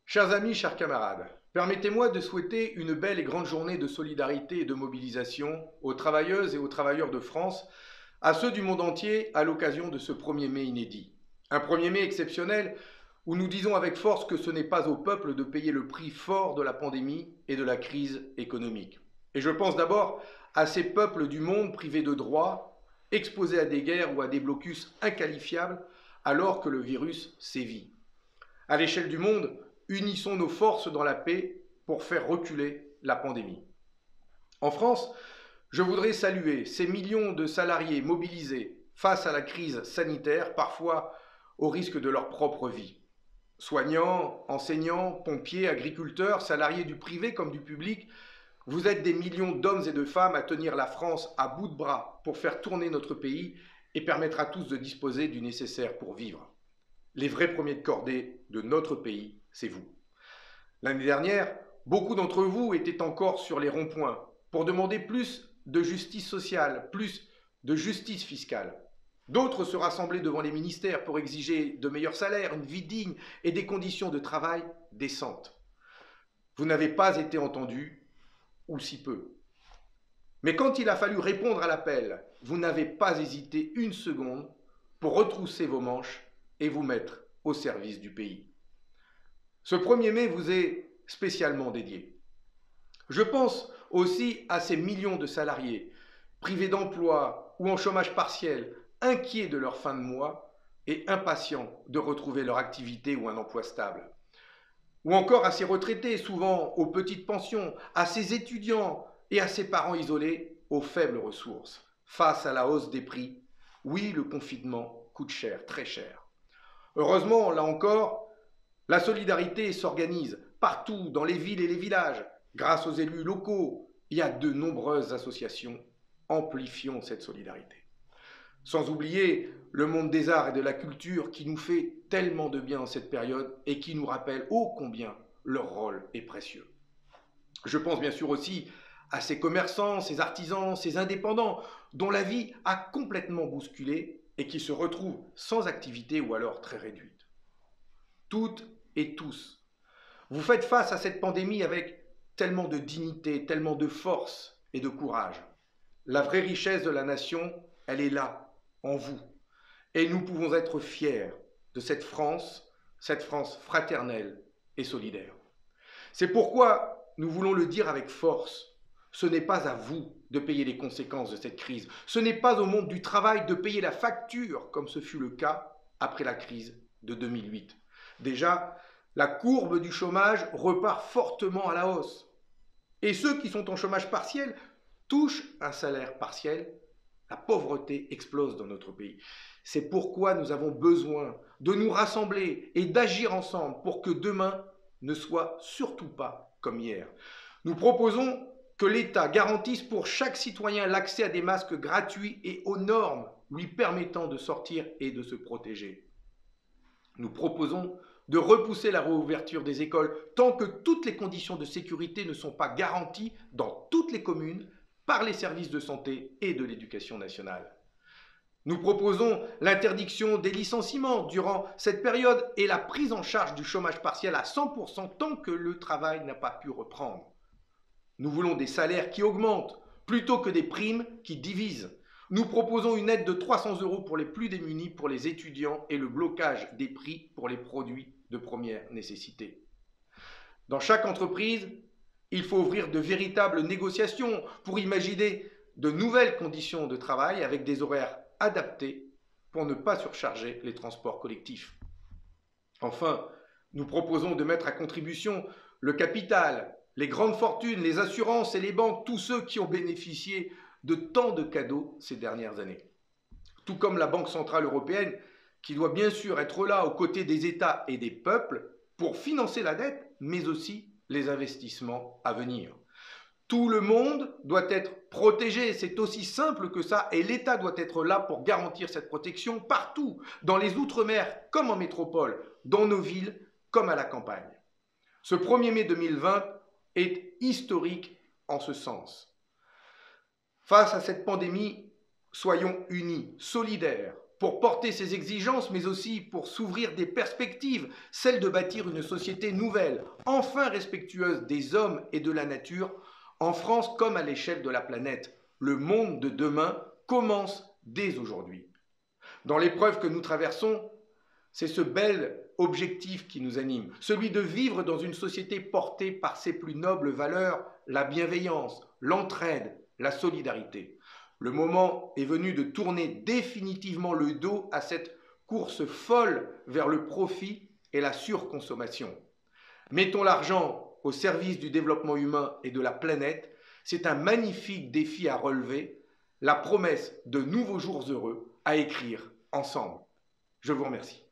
Chers amis, chers camarades, permettez-moi de souhaiter une belle et grande journée de solidarité et de mobilisation aux travailleuses et aux travailleurs de France, à ceux du monde entier à l'occasion de ce 1er mai inédit. Un 1er mai exceptionnel où nous disons avec force que ce n'est pas au peuple de payer le prix fort de la pandémie et de la crise économique. Et je pense d'abord à ces peuples du monde privés de droits, exposés à des guerres ou à des blocus inqualifiables alors que le virus sévit. À l'échelle du monde, unissons nos forces dans la paix pour faire reculer la pandémie. En France, je voudrais saluer ces millions de salariés mobilisés face à la crise sanitaire, parfois au risque de leur propre vie. Soignants, enseignants, pompiers, agriculteurs, salariés du privé comme du public, vous êtes des millions d'hommes et de femmes à tenir la France à bout de bras pour faire tourner notre pays et permettre à tous de disposer du nécessaire pour vivre. Les vrais premiers de cordée de notre pays, c'est vous. L'année dernière, beaucoup d'entre vous étaient encore sur les ronds-points pour demander plus de justice sociale, plus de justice fiscale. D'autres se rassemblaient devant les ministères pour exiger de meilleurs salaires, une vie digne et des conditions de travail décentes. Vous n'avez pas été entendus, ou si peu. Mais quand il a fallu répondre à l'appel, vous n'avez pas hésité une seconde pour retrousser vos manches et vous mettre au service du pays. Ce 1er mai vous est spécialement dédié. Je pense aussi à ces millions de salariés privés d'emploi ou en chômage partiel, inquiets de leur fin de mois et impatients de retrouver leur activité ou un emploi stable. Ou encore à ces retraités, souvent aux petites pensions, à ces étudiants et à ces parents isolés aux faibles ressources. Face à la hausse des prix, oui, le confinement coûte cher, très cher. Heureusement, là encore, la solidarité s'organise partout dans les villes et les villages. Grâce aux élus locaux, il y a de nombreuses associations. Amplifions cette solidarité. Sans oublier le monde des arts et de la culture qui nous fait tellement de bien en cette période et qui nous rappelle ô combien leur rôle est précieux. Je pense bien sûr aussi à ces commerçants, ces artisans, ces indépendants dont la vie a complètement bousculé et qui se retrouvent sans activité ou alors très réduite. Toutes et tous, vous faites face à cette pandémie avec tellement de dignité, tellement de force et de courage. La vraie richesse de la nation, elle est là, en vous. Et nous pouvons être fiers de cette France fraternelle et solidaire. C'est pourquoi nous voulons le dire avec force. Ce n'est pas à vous de payer les conséquences de cette crise. Ce n'est pas au monde du travail de payer la facture, comme ce fut le cas après la crise de 2008. Déjà, la courbe du chômage repart fortement à la hausse. Et ceux qui sont en chômage partiel touchent un salaire partiel. La pauvreté explose dans notre pays. C'est pourquoi nous avons besoin de nous rassembler et d'agir ensemble pour que demain ne soit surtout pas comme hier. Nous proposons que l'État garantisse pour chaque citoyen l'accès à des masques gratuits et aux normes lui permettant de sortir et de se protéger. Nous proposons de repousser la réouverture des écoles tant que toutes les conditions de sécurité ne sont pas garanties dans toutes les communes par les services de santé et de l'éducation nationale. Nous proposons l'interdiction des licenciements durant cette période et la prise en charge du chômage partiel à 100% tant que le travail n'a pas pu reprendre. Nous voulons des salaires qui augmentent plutôt que des primes qui divisent. Nous proposons une aide de 300 € pour les plus démunis, pour les étudiants et le blocage des prix pour les produits de première nécessité. Dans chaque entreprise, il faut ouvrir de véritables négociations pour imaginer de nouvelles conditions de travail avec des horaires adaptés pour ne pas surcharger les transports collectifs. Enfin, nous proposons de mettre à contribution le capital, les grandes fortunes, les assurances et les banques, tous ceux qui ont bénéficié de tant de cadeaux ces dernières années. Tout comme la Banque centrale européenne, qui doit bien sûr être là aux côtés des États et des peuples pour financer la dette, mais aussi les investissements à venir. Tout le monde doit être protégé, c'est aussi simple que ça, et l'État doit être là pour garantir cette protection partout, dans les Outre-mer comme en métropole, dans nos villes comme à la campagne. Ce 1er mai 2020 est historique en ce sens. Face à cette pandémie, soyons unis, solidaires, pour porter ses exigences, mais aussi pour s'ouvrir des perspectives, celle de bâtir une société nouvelle, enfin respectueuse des hommes et de la nature, en France comme à l'échelle de la planète. Le monde de demain commence dès aujourd'hui. Dans l'épreuve que nous traversons, c'est ce bel objectif qui nous anime, celui de vivre dans une société portée par ses plus nobles valeurs, la bienveillance, l'entraide, la solidarité. Le moment est venu de tourner définitivement le dos à cette course folle vers le profit et la surconsommation. Mettons l'argent au service du développement humain et de la planète. C'est un magnifique défi à relever, la promesse de nouveaux jours heureux à écrire ensemble. Je vous remercie.